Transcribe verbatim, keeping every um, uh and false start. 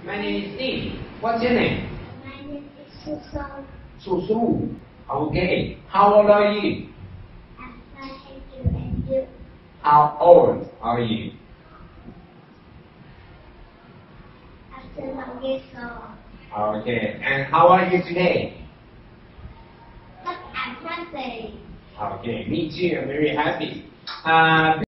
My name is Steve. What's your name? My name is Susan. Susu. Okay. How old are you? I'm fine, thank you. And you? How old are you? I'm seven years old. Okay. And how are you today? But I'm happy. Okay. Me too. I'm very happy. Uh,